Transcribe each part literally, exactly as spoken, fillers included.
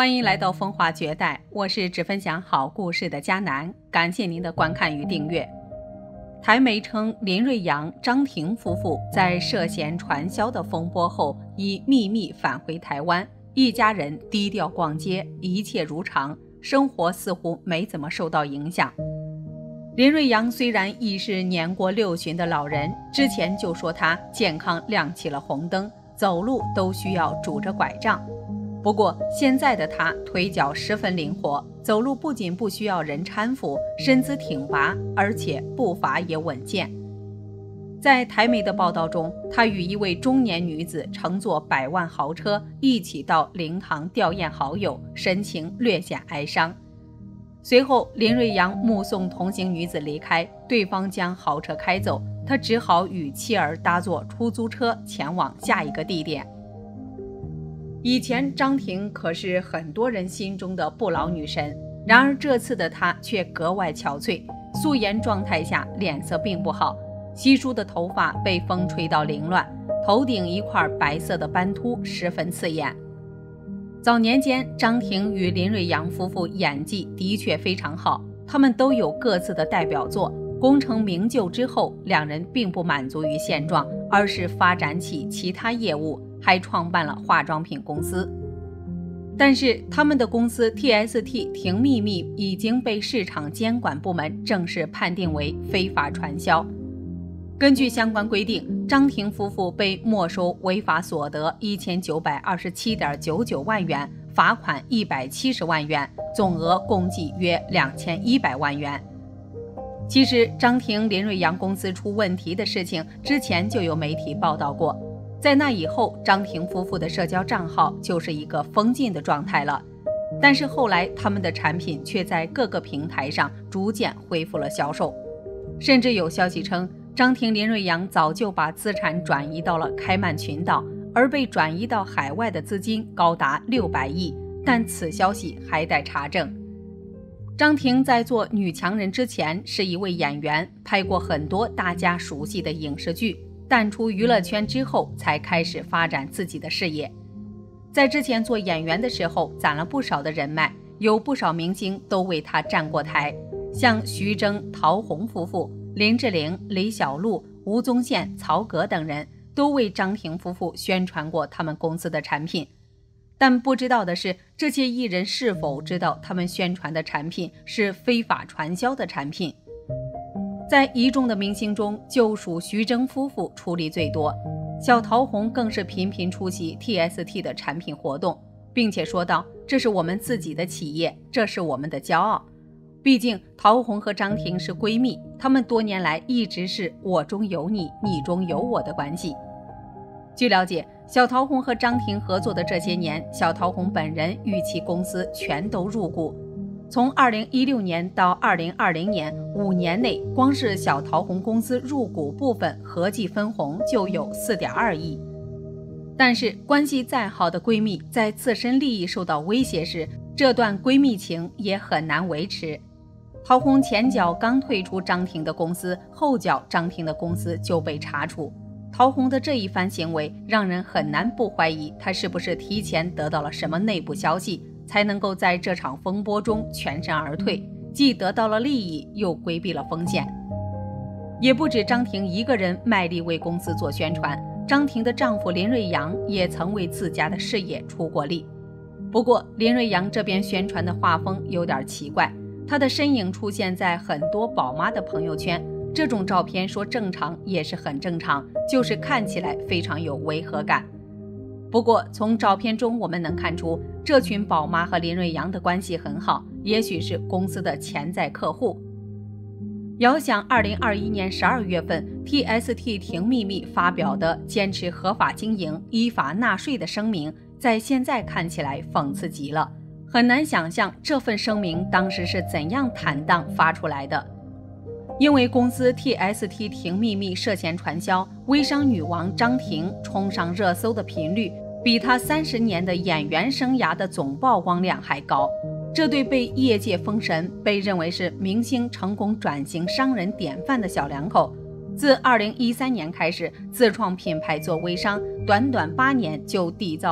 欢迎来到风华绝代，我是只分享好故事的佳楠，感谢您的观看与订阅。台媒称林瑞阳、张婷夫妇在涉嫌传销的风波后，已秘密返回台湾，一家人低调逛街，一切如常，生活似乎没怎么受到影响。林瑞阳虽然已是年过六旬的老人，之前就说他健康亮起了红灯，走路都需要拄着拐杖。不过现在的他腿脚十分灵活，走路不仅不需要人搀扶，身姿挺拔，而且步伐也稳健。在台媒的报道中，他与一位中年女子乘坐百万豪车一起到灵堂吊唁好友，神情略显哀伤。随后林瑞阳目送同行女子离开，对方将豪车开走，他只好与妻儿搭坐出租车前往下一个地点。以前张婷可是很多人心中的不老女神，然而这次的她却格外憔悴，素颜状态下脸色并不好，稀疏的头发被风吹到凌乱，头顶一块白色的斑秃十分刺眼。早年间张婷与林瑞阳夫妇演技的确非常好，他们都有各自的代表作，功成名就之后，两人并不满足于现状，而是发展起其他业务，还创办了化妆品公司。但是他们的公司 T S T 婷秘密已经被市场监管部门正式判定为非法传销。根据相关规定，张婷夫妇被没收违法所得一千九百二十七点九九万元，罚款一百七十万元，总额共计约两千一百万元。其实张婷林瑞阳公司出问题的事情之前就有媒体报道过，在那以后张婷夫妇的社交账号就是一个封禁的状态了。但是后来他们的产品却在各个平台上逐渐恢复了销售，甚至有消息称张婷林瑞阳早就把资产转移到了开曼群岛，而被转移到海外的资金高达六百亿，但此消息还待查证。张婷在做女强人之前是一位演员，拍过很多大家熟悉的影视剧，淡出娱乐圈之后才开始发展自己的事业。在之前做演员的时候攒了不少的人脉，有不少明星都为她站过台，像徐峥、陶虹夫妇、林志玲、李小璐、吴宗宪、曹格等人都为张婷夫妇宣传过他们公司的产品。但不知道的是，这些艺人是否知道他们宣传的产品是非法传销的产品。在一众的明星中，就属徐峥夫妇出力最多，小陶虹更是频频出席 T S T 的产品活动，并且说道：“这是我们自己的企业，这是我们的骄傲。”毕竟陶虹和张婷是闺蜜，她们多年来一直是我中有你，你中有我的关系。据了解，小陶虹和张婷合作的这些年，小陶虹本人与其公司全都入股。从二零一六年到二零二零年，五年内，光是小陶虹公司入股部分合计分红就有 四点二亿。但是关系再好的闺蜜，在自身利益受到威胁时，这段闺蜜情也很难维持。陶虹前脚刚退出张婷的公司，后脚张婷的公司就被查处。陶虹的这一番行为让人很难不怀疑她是不是提前得到了什么内部消息，才能够在这场风波中全身而退，既得到了利益，又规避了风险。也不止张婷一个人卖力为公司做宣传，张婷的丈夫林瑞阳也曾为自家的事业出过力。不过林瑞阳这边宣传的画风有点奇怪，他的身影出现在很多宝妈的朋友圈，这种照片说正常也是很正常，就是看起来非常有违和感。不过从照片中我们能看出，这群宝妈和林瑞阳的关系很好，也许是公司的潜在客户。遥想二零二一年十二月份 T S T 婷秘密发表的坚持合法经营、依法纳税的声明，在现在看起来讽刺极了，很难想象这份声明当时是怎样坦荡发出来的。因为公司 T S T 婷秘密涉嫌传销，微商女王张婷冲上热搜的频率比她三十年的演员生涯的总曝光量还高，这对被业界封神、被认为是明星成功转型商人典范的小两口，自二零一三年开始自创品牌做微商，短短八年就缔造了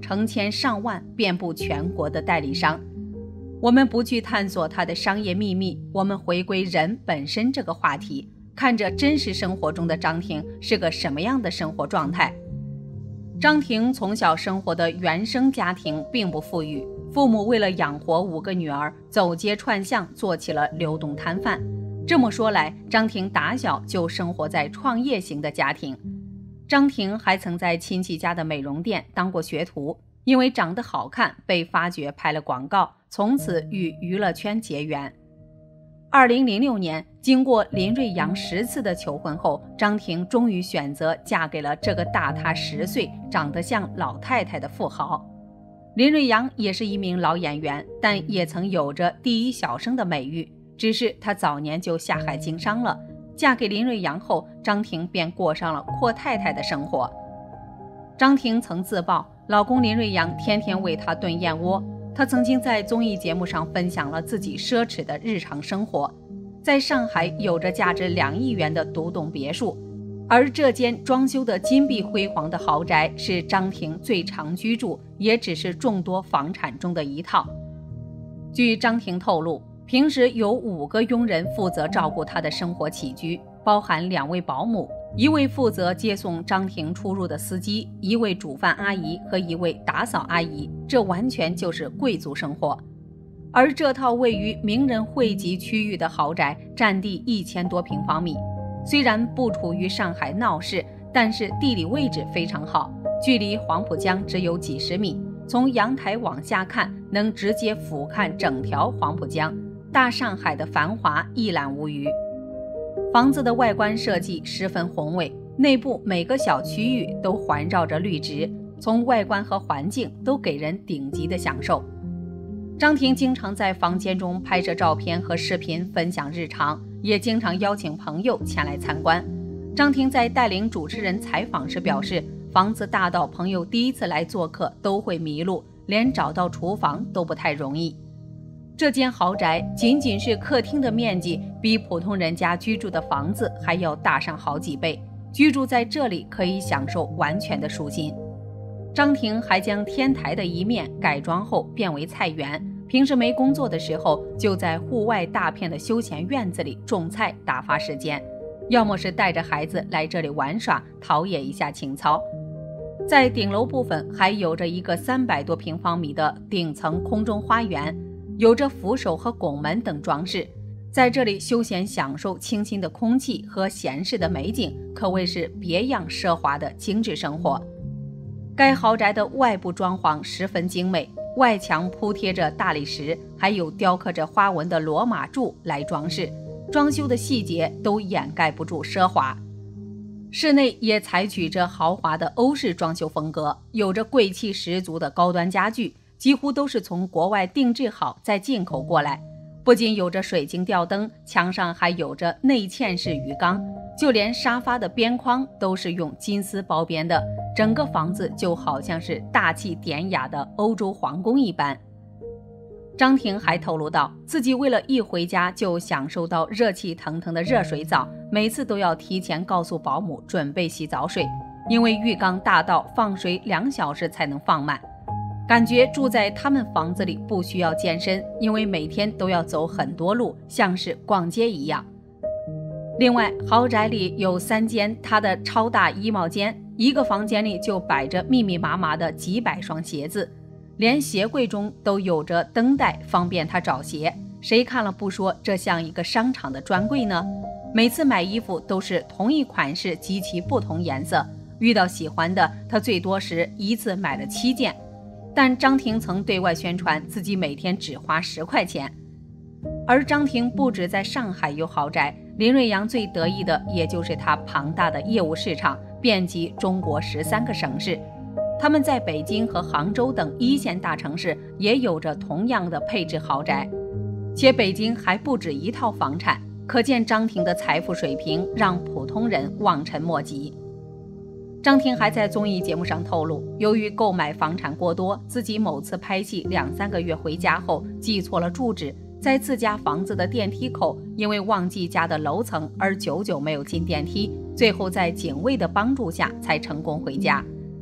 成千上万，遍布全国的代理商。我们不去探索他的商业秘密，我们回归人本身这个话题，看着真实生活中的张婷是个什么样的生活状态。张婷从小生活的原生家庭并不富裕，父母为了养活五个女儿，走街串巷做起了流动摊贩。这么说来，张婷打小就生活在创业型的家庭。张婷还曾在亲戚家的美容店当过学徒，因为长得好看被发掘拍了广告，从此与娱乐圈结缘。二零零六年，经过林瑞阳十次的求婚后，张婷终于选择嫁给了这个大她十岁、长得像老太太的富豪。林瑞阳也是一名老演员，但也曾有着第一小生的美誉，只是她早年就下海经商了。嫁给林瑞阳后，张婷便过上了阔太太的生活。张婷曾自曝，老公林瑞阳天天为她炖燕窝。她曾经在综艺节目上分享了自己奢侈的日常生活，在上海有着价值两亿元的独栋别墅，而这间装修的金碧辉煌的豪宅是张婷最常居住，也只是众多房产中的一套。据张婷透露，平时有五个佣人负责照顾她的生活起居，包含两位保姆，一位负责接送张婷出入的司机，一位煮饭阿姨和一位打扫阿姨，这完全就是贵族生活。而这套位于名人汇集区域的豪宅，占地一千多平方米，虽然不处于上海闹市，但是地理位置非常好，距离黄浦江只有几十米，从阳台往下看，能直接俯瞰整条黄浦江，大上海的繁华一览无余。房子的外观设计十分宏伟，内部每个小区域都环绕着绿植，从外观和环境都给人顶级的享受。张婷经常在房间中拍摄照片和视频分享日常，也经常邀请朋友前来参观。张婷在带领主持人采访时表示，房子大到朋友第一次来做客都会迷路，连找到厨房都不太容易。这间豪宅仅仅是客厅的面积，比普通人家居住的房子还要大上好几倍，居住在这里可以享受完全的舒心。张婷还将天台的一面改装后变为菜园，平时没工作的时候就在户外大片的休闲院子里种菜打发时间，要么是带着孩子来这里玩耍陶冶一下情操。在顶楼部分还有着一个三百多平方米的顶层空中花园，有着扶手和拱门等装饰，在这里休闲享受清新的空气和闲适的美景，可谓是别样奢华的精致生活。该豪宅的外部装潢十分精美，外墙铺贴着大理石，还有雕刻着花纹的罗马柱来装饰，装修的细节都掩盖不住奢华。室内也采取着豪华的欧式装修风格，有着贵气十足的高端家具，几乎都是从国外定制好再进口过来。不仅有着水晶吊灯，墙上还有着内嵌式鱼缸，就连沙发的边框都是用金丝包边的，整个房子就好像是大气典雅的欧洲皇宫一般。张婷还透露到，自己为了一回家就享受到热气腾腾的热水澡，每次都要提前告诉保姆准备洗澡水，因为浴缸大到放水两小时才能放满。感觉住在他们房子里不需要健身，因为每天都要走很多路，像是逛街一样。另外，豪宅里有三间他的超大衣帽间，一个房间里就摆着密密麻麻的几百双鞋子，连鞋柜中都有着灯带，方便他找鞋。谁看了不说这像一个商场的专柜呢？每次买衣服都是同一款式及其不同颜色，遇到喜欢的，他最多时一次买了七件。但张婷曾对外宣传自己每天只花十块钱。而张婷不止在上海有豪宅，林瑞阳最得意的也就是他庞大的业务市场，遍及中国十三个省市。他们在北京和杭州等一线大城市也有着同样的配置豪宅，且北京还不止一套房产，可见张婷的财富水平让普通人望尘莫及。张婷还在综艺节目上透露，由于购买房产过多，自己某次拍戏两三个月回家后记错了住址，在自家房子的电梯口因为忘记家的楼层而久久没有进电梯，最后在警卫的帮助下才成功回家。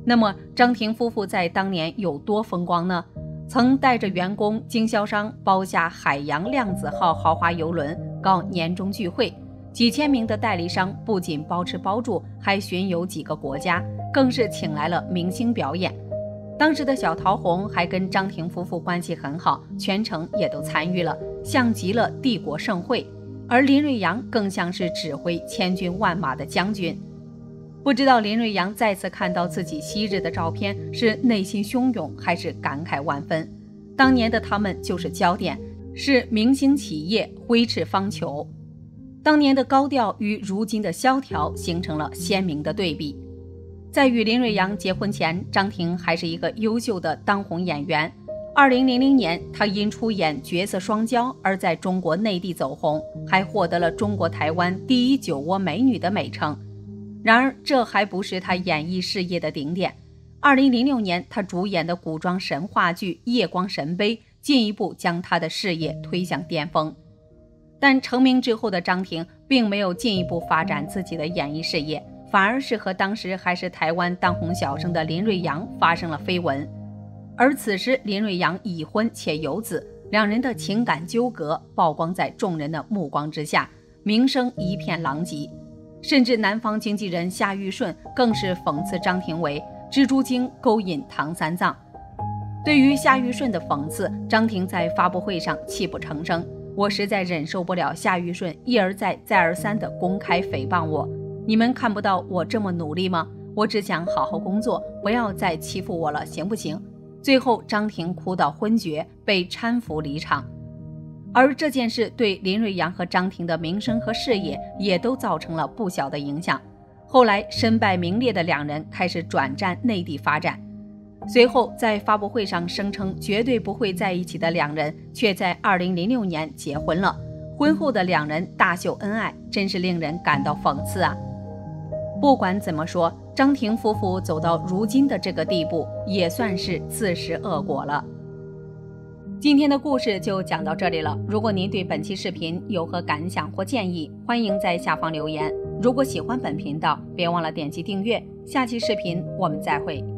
那么张庭夫妇在当年有多风光呢？曾带着员工、经销商包下海洋量子号豪华邮轮搞年终聚会，几千名的代理商不仅包吃包住，还巡游几个国家，更是请来了明星表演。当时的小桃红还跟张庭夫妇关系很好，全程也都参与了，像极了帝国盛会。而林瑞阳更像是指挥千军万马的将军。不知道林瑞阳再次看到自己昔日的照片，是内心汹涌还是感慨万分？当年的他们就是焦点，是明星企业，挥斥方遒。当年的高调与如今的萧条形成了鲜明的对比。在与林瑞阳结婚前，张庭还是一个优秀的当红演员。二零零零年，她因出演角色双骄而在中国内地走红，还获得了中国台湾第一酒窝美女的美称。然而，这还不是她演艺事业的顶点。二零零六年，她主演的古装神话剧《夜光神杯》进一步将她的事业推向巅峰。但成名之后的张庭并没有进一步发展自己的演艺事业，反而是和当时还是台湾当红小生的林瑞阳发生了绯闻。而此时林瑞阳已婚且有子，两人的情感纠葛曝光在众人的目光之下，名声一片狼藉。甚至南方经纪人夏玉顺更是讽刺张庭为蜘蛛精勾引唐三藏。对于夏玉顺的讽刺，张庭在发布会上泣不成声：我实在忍受不了夏玉顺一而再再而三地公开诽谤我，你们看不到我这么努力吗？我只想好好工作，不要再欺负我了，行不行？最后张庭哭到昏厥，被搀扶离场。而这件事对林瑞阳和张庭的名声和事业也都造成了不小的影响。后来身败名裂的两人开始转战内地发展。随后在发布会上声称绝对不会在一起的两人，却在二零零六年结婚了。婚后的两人大秀恩爱，真是令人感到讽刺啊！不管怎么说，张庭夫妇走到如今的这个地步，也算是自食恶果了。今天的故事就讲到这里了。如果您对本期视频有何感想或建议，欢迎在下方留言。如果喜欢本频道，别忘了点击订阅。下期视频我们再会。